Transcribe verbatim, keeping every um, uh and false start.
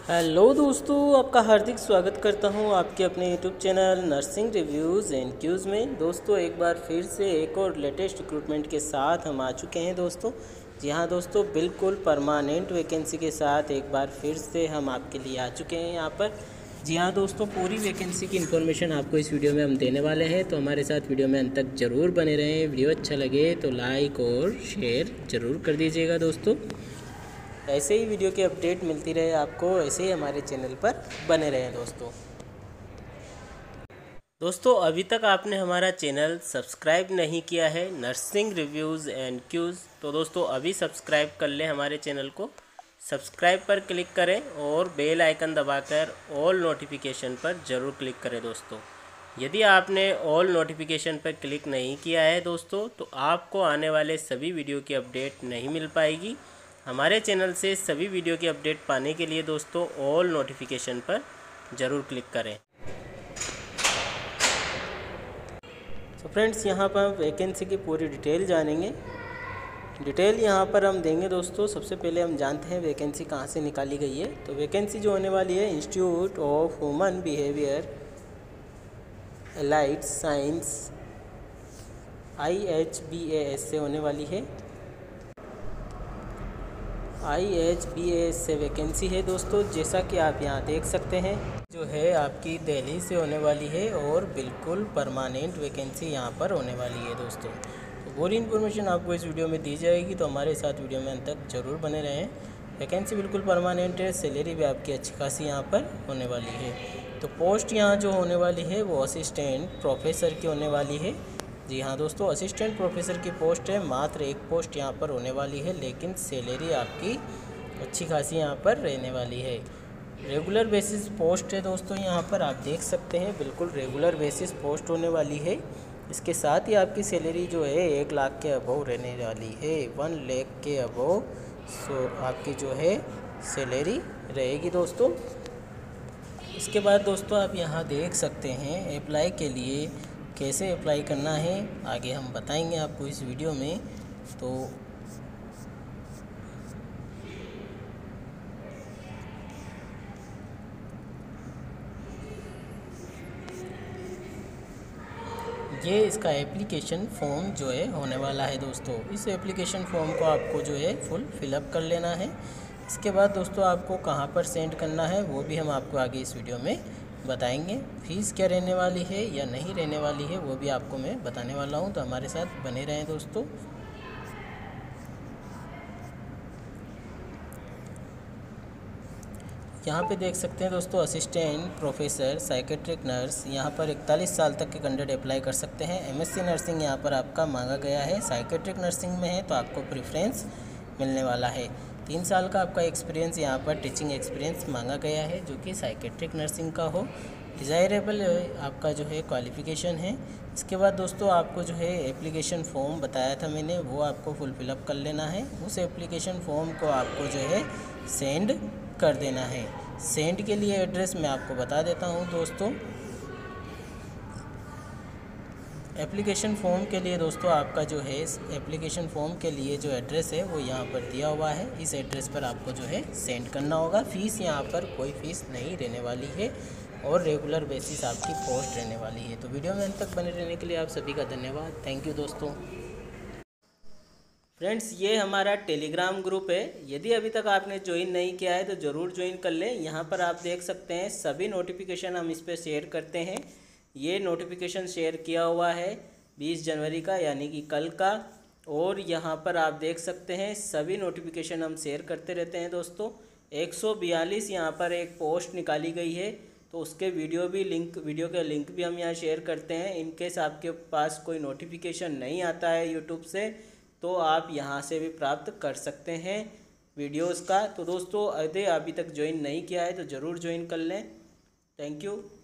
Hello दोस्तों, आपका हार्दिक स्वागत करता हूं आपके अपने YouTube channel nursing reviews and Qs में। दोस्तों एक बार फिर से एक और लेटेस्ट रिक्रूटमेंट के साथ हम आ चुके हैं दोस्तों। जी हाँ दोस्तों, बिल्कुल परमानेंट वैकेंसी के साथ एक बार फिर से हम आपके लिए आ चुके हैं यहाँ पर। जी हाँ दोस्तों, पूरी वैकेंसी की इन्फॉर्मेशन आपको इस वीडियो में हम देने वाले हैं, तो हमारे साथ वीडियो में अंत तक ज़रूर बने रहें। वीडियो अच्छा लगे तो लाइक और शेयर ज़रूर कर दीजिएगा दोस्तों। ऐसे ही वीडियो की अपडेट मिलती रहे आपको, ऐसे ही हमारे चैनल पर बने रहें दोस्तों। दोस्तों अभी तक आपने हमारा चैनल सब्सक्राइब नहीं किया है नर्सिंग रिव्यूज़ एंड क्यूज़, तो दोस्तों अभी सब्सक्राइब कर लें हमारे चैनल को। सब्सक्राइब पर क्लिक करें और बेल आइकन दबाकर ऑल नोटिफिकेशन पर ज़रूर क्लिक करें दोस्तों। यदि आपने ऑल नोटिफिकेशन पर क्लिक नहीं किया है दोस्तों, तो आपको आने वाले सभी वीडियो की अपडेट नहीं मिल पाएगी। हमारे चैनल से सभी वीडियो की अपडेट पाने के लिए दोस्तों ऑल नोटिफिकेशन पर ज़रूर क्लिक करें। तो फ्रेंड्स यहाँ पर हम वैकेंसी की पूरी डिटेल जानेंगे। डिटेल यहाँ पर हम देंगे दोस्तों। सबसे पहले हम जानते हैं वैकेंसी कहाँ से निकाली गई है। तो वैकेंसी जो होने वाली है institute of human behaviour allied science I H B A S से होने वाली है। I H B A S से वैकेंसी है दोस्तों, जैसा कि आप यहाँ देख सकते हैं। जो है आपकी दिल्ली से होने वाली है और बिल्कुल परमानेंट वैकेंसी यहाँ पर होने वाली है दोस्तों। तो पूरी इन्फॉर्मेशन आपको इस वीडियो में दी जाएगी, तो हमारे साथ वीडियो में अंत तक ज़रूर बने रहें। वैकेंसी बिल्कुल परमानेंट है, सैलरी भी आपकी अच्छी खासी यहाँ पर होने वाली है। तो पोस्ट यहाँ जो होने वाली है वो असिस्टेंट प्रोफेसर की होने वाली है। जी हाँ दोस्तों, असिस्टेंट प्रोफेसर की पोस्ट है। मात्र एक पोस्ट यहाँ पर होने वाली है, लेकिन सैलरी आपकी अच्छी खासी यहाँ पर रहने वाली है। रेगुलर बेसिस पोस्ट है दोस्तों, यहाँ पर आप देख सकते हैं बिल्कुल रेगुलर बेसिस पोस्ट होने वाली है। इसके साथ ही आपकी सैलरी जो है एक लाख के अबव रहने वाली है। वन लाख के अबव सो आपकी जो है सैलरी रहेगी दोस्तों। इसके बाद दोस्तों आप यहाँ देख सकते हैं अप्लाई के लिए कैसे अप्लाई करना है, आगे हम बताएंगे आपको इस वीडियो में। तो ये इसका एप्लीकेशन फॉर्म जो है होने वाला है दोस्तों। इस एप्लीकेशन फॉर्म को आपको जो है फुल फिलअप कर लेना है। इसके बाद दोस्तों आपको कहाँ पर सेंड करना है वो भी हम आपको आगे इस वीडियो में बताएंगे। फ़ीस क्या रहने वाली है या नहीं रहने वाली है वो भी आपको मैं बताने वाला हूँ, तो हमारे साथ बने रहें दोस्तों। यहाँ पे देख सकते हैं दोस्तों असिस्टेंट प्रोफेसर साइकेट्रिक नर्स, यहाँ पर इकतालीस साल तक के कैंडिडेट अप्लाई कर सकते हैं। एमएससी नर्सिंग यहाँ पर आपका मांगा गया है। साइकेट्रिक नर्सिंग में है तो आपको प्रेफरेंस मिलने वाला है। तीन साल का आपका एक्सपीरियंस यहाँ पर टीचिंग एक्सपीरियंस मांगा गया है, जो कि साइकेट्रिक नर्सिंग का हो। डिज़ायरेबल आपका जो है क्वालिफ़िकेशन है। इसके बाद दोस्तों आपको जो है एप्लीकेशन फ़ॉर्म बताया था मैंने, वो आपको फुल फिलअप कर लेना है। उस एप्लीकेशन फ़ॉर्म को आपको जो है सेंड कर देना है। सेंड के लिए एड्रेस मैं आपको बता देता हूँ दोस्तों। एप्लीकेशन फ़ॉर्म के लिए दोस्तों आपका जो है एप्लीकेशन फ़ॉर्म के लिए जो एड्रेस है वो यहाँ पर दिया हुआ है। इस एड्रेस पर आपको जो है सेंड करना होगा। फ़ीस यहाँ पर कोई फ़ीस नहीं रहने वाली है और रेगुलर बेसिस आपकी पोस्ट रहने वाली है। तो वीडियो में अंत तक बने रहने के लिए आप सभी का धन्यवाद। थैंक यू दोस्तों। फ्रेंड्स ये हमारा टेलीग्राम ग्रुप है, यदि अभी तक आपने ज्वाइन नहीं किया है तो ज़रूर ज्वाइन कर लें। यहाँ पर आप देख सकते हैं सभी नोटिफिकेशन हम इस पर शेयर करते हैं। ये नोटिफिकेशन शेयर किया हुआ है बीस जनवरी का, यानी कि कल का। और यहाँ पर आप देख सकते हैं सभी नोटिफिकेशन हम शेयर करते रहते हैं दोस्तों। एक सौ बयालीस यहाँ पर एक पोस्ट निकाली गई है, तो उसके वीडियो भी लिंक वीडियो का लिंक भी हम यहाँ शेयर करते हैं। इनकेस आपके पास कोई नोटिफिकेशन नहीं आता है यूट्यूब से, तो आप यहाँ से भी प्राप्त कर सकते हैं वीडियोस का। तो दोस्तों यदि अभी तक ज्वाइन नहीं किया है तो ज़रूर ज्वाइन कर लें। Thank you.